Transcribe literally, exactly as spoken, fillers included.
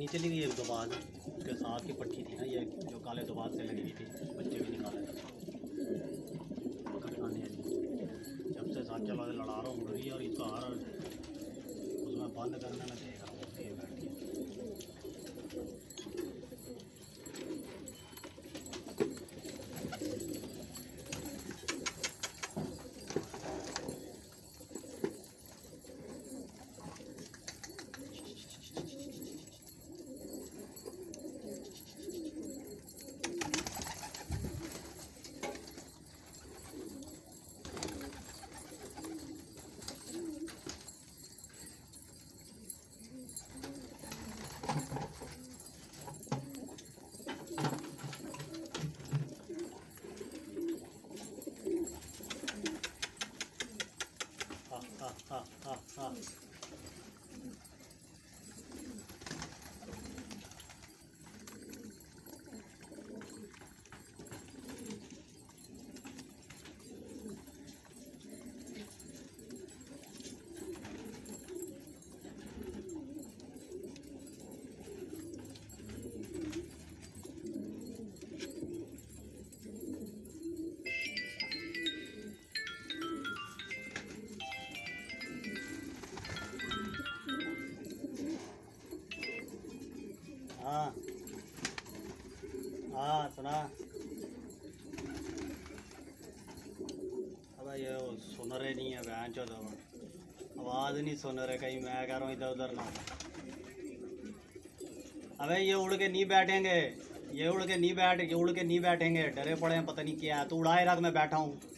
ये चली गई एक दोबाज, उसके साथ की पट्टी थी ना ये जो काले दोबाज से लगी हुई थी, बच्चे भी निकाले थे खाने वाली। जब से साथ चला लड़ा रहा हूँ रही और इसका हर उसमें बंद करने में देगा ये बैठ के। हाँ हाँ हाँ हाँ हाँ हाँ सुना। अब ये सुन रहे नहीं है बहन चो, आवाज़ नहीं सुन रहे कहीं मैं कह रहा हूँ इधर उधर ना। अबे ये उड़ के नहीं बैठेंगे, ये उड़ के नहीं बैठ ये उड़ के नहीं बैठेंगे, डरे पड़े हैं पता नहीं क्या है। तू उड़ाए रख, मैं बैठा हूँ।